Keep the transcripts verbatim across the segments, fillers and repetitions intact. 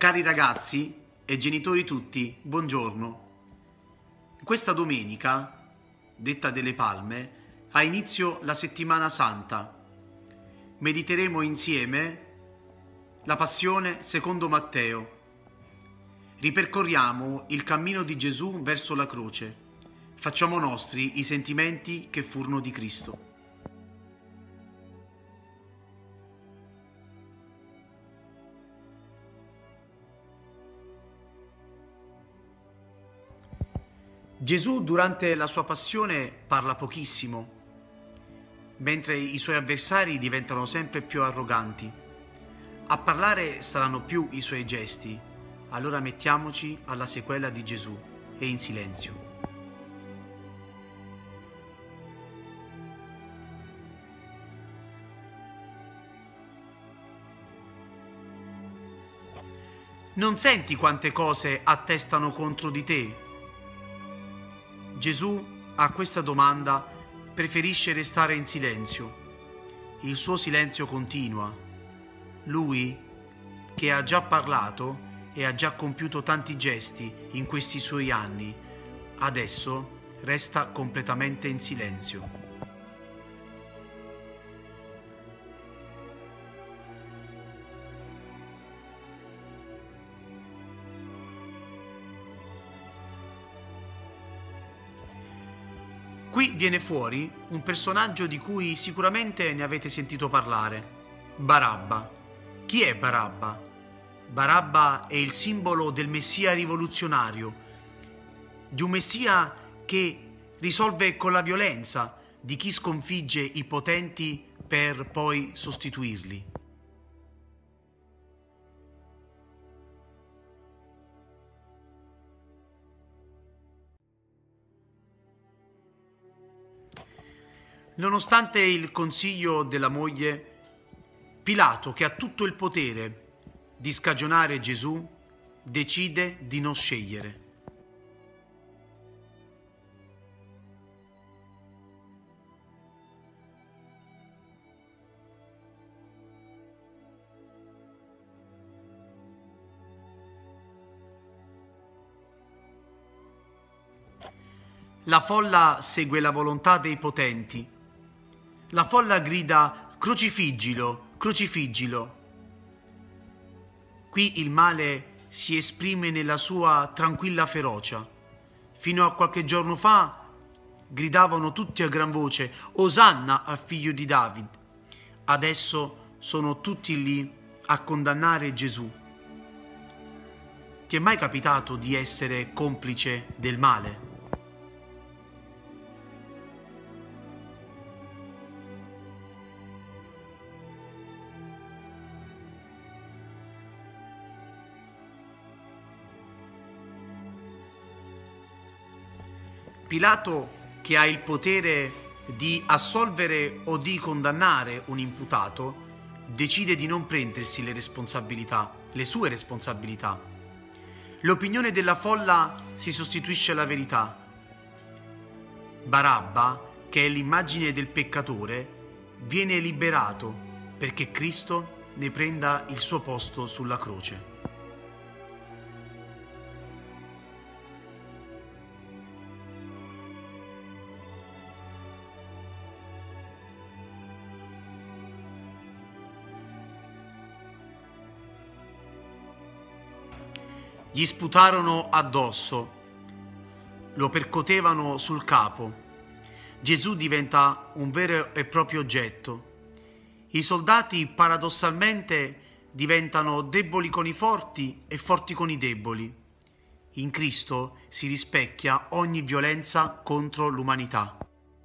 Cari ragazzi e genitori tutti, buongiorno. In questa domenica, detta delle Palme, ha inizio la Settimana Santa. Mediteremo insieme la Passione secondo Matteo. Ripercorriamo il cammino di Gesù verso la croce. Facciamo nostri i sentimenti che furono di Cristo. Gesù durante la sua passione parla pochissimo, mentre i suoi avversari diventano sempre più arroganti. A parlare saranno più i suoi gesti. Allora mettiamoci alla sequela di Gesù e in silenzio. Non senti quante cose attestano contro di te? Gesù a questa domanda preferisce restare in silenzio. Il suo silenzio continua. Lui, che ha già parlato e ha già compiuto tanti gesti in questi suoi anni, adesso resta completamente in silenzio. Qui viene fuori un personaggio di cui sicuramente ne avete sentito parlare, Barabba. Chi è Barabba? Barabba è il simbolo del Messia rivoluzionario, di un Messia che risolve con la violenza di chi sconfigge i potenti per poi sostituirli. Nonostante il consiglio della moglie, Pilato, che ha tutto il potere di scagionare Gesù, decide di non scegliere. La folla segue la volontà dei potenti. La folla grida crocifiggilo, crocifiggilo. Qui il male si esprime nella sua tranquilla ferocia. Fino a qualche giorno fa gridavano tutti a gran voce Osanna al figlio di David. Adesso sono tutti lì a condannare Gesù. Ti è mai capitato di essere complice del male? Pilato, che ha il potere di assolvere o di condannare un imputato, decide di non prendersi le responsabilità, le sue responsabilità. L'opinione della folla si sostituisce alla verità. Barabba, che è l'immagine del peccatore, viene liberato perché Cristo ne prenda il suo posto sulla croce. Gli sputarono addosso, lo percotevano sul capo. Gesù diventa un vero e proprio oggetto. I soldati paradossalmente diventano deboli con i forti e forti con i deboli. In Cristo si rispecchia ogni violenza contro l'umanità.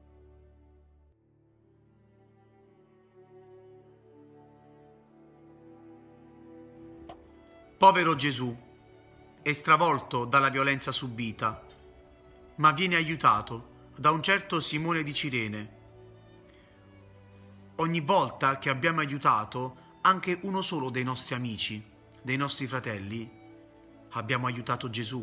Povero Gesù, è stravolto dalla violenza subita, ma viene aiutato da un certo Simone di Cirene. Ogni volta che abbiamo aiutato anche uno solo dei nostri amici, dei nostri fratelli, abbiamo aiutato Gesù.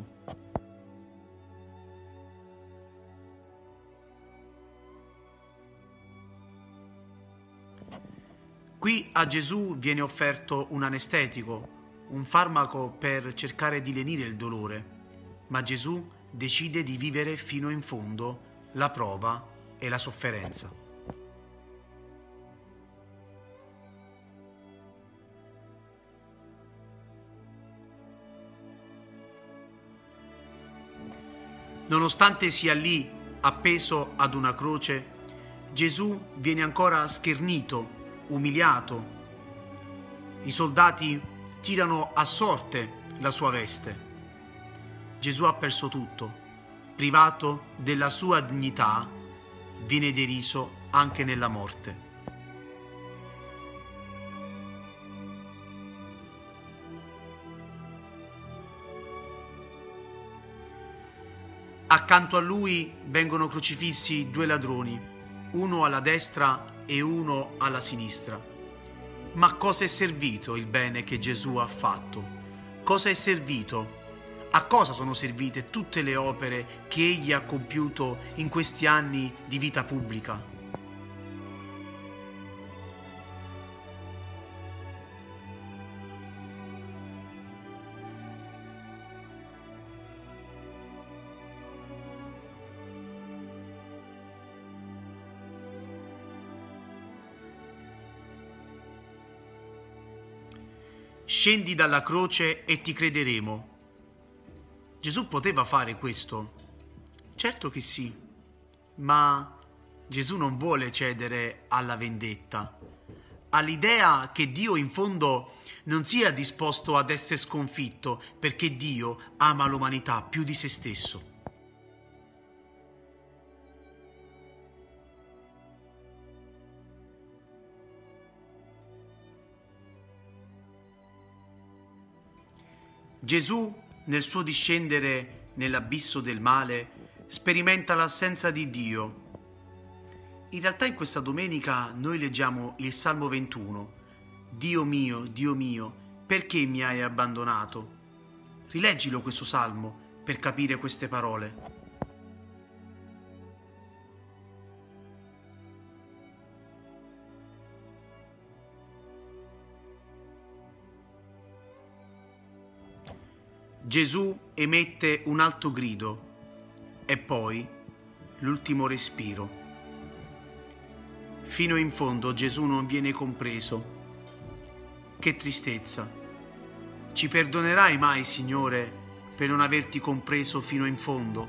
Qui a Gesù viene offerto un anestetico, un farmaco per cercare di lenire il dolore, ma Gesù decide di vivere fino in fondo la prova e la sofferenza. Nonostante sia lì appeso ad una croce, Gesù viene ancora schernito, umiliato. I soldati tirano a sorte la sua veste. Gesù ha perso tutto, privato della sua dignità, viene deriso anche nella morte. Accanto a lui vengono crocifissi due ladroni, uno alla destra e uno alla sinistra. Ma cosa è servito il bene che Gesù ha fatto? Cosa è servito? A cosa sono servite tutte le opere che egli ha compiuto in questi anni di vita pubblica? Scendi dalla croce e ti crederemo. Gesù poteva fare questo? Certo che sì, ma Gesù non vuole cedere alla vendetta, all'idea che Dio in fondo non sia disposto ad essere sconfitto, perché Dio ama l'umanità più di se stesso. Gesù, nel suo discendere nell'abisso del male, sperimenta l'assenza di Dio. In realtà in questa domenica noi leggiamo il Salmo ventuno. Dio mio, Dio mio, perché mi hai abbandonato? Rileggilo questo Salmo per capire queste parole. Gesù emette un alto grido e poi l'ultimo respiro. Fino in fondo Gesù non viene compreso. Che tristezza! Ci perdonerai mai, Signore, per non averti compreso fino in fondo?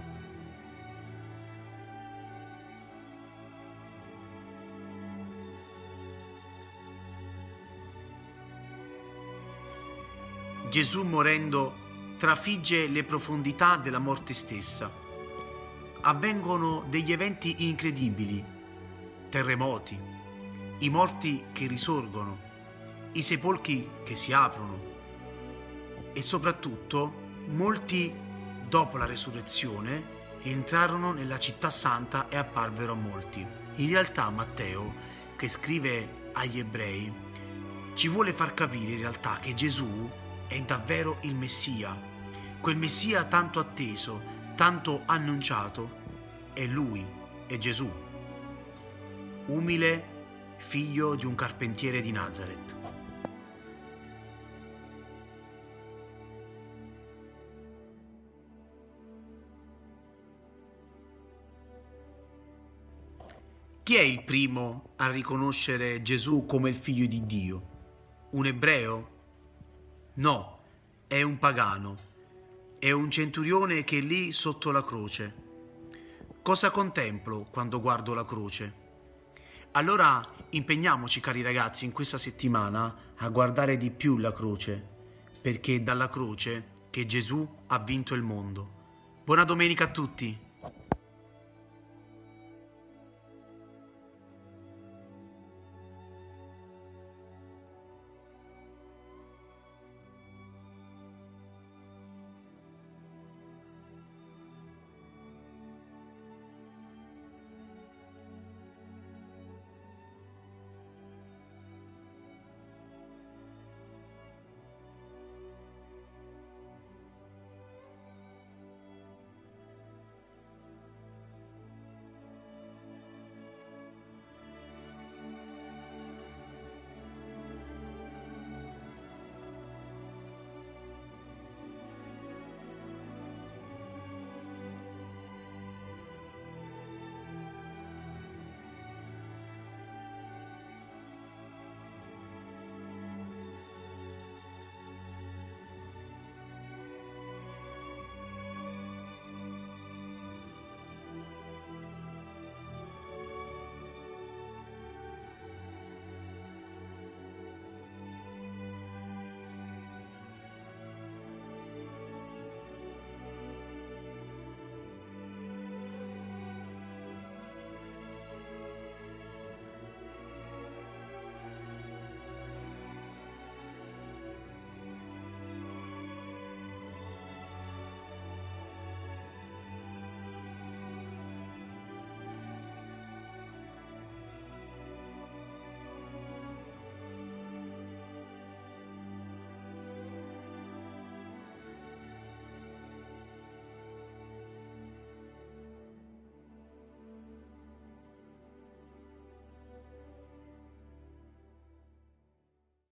Gesù morendo trafigge le profondità della morte stessa. Avvengono degli eventi incredibili, terremoti, i morti che risorgono, i sepolcri che si aprono e soprattutto molti, dopo la resurrezione, entrarono nella città santa e apparvero a molti. In realtà Matteo, che scrive agli ebrei, ci vuole far capire in realtà che Gesù è davvero il Messia, quel Messia tanto atteso, tanto annunciato. È Lui, è Gesù, umile figlio di un carpentiere di Nazaret. Chi è il primo a riconoscere Gesù come il figlio di Dio? Un ebreo? No, è un pagano, è un centurione che è lì sotto la croce. Cosa contemplo quando guardo la croce? Allora impegniamoci, cari ragazzi, in questa settimana a guardare di più la croce, perché è dalla croce che Gesù ha vinto il mondo. Buona domenica a tutti!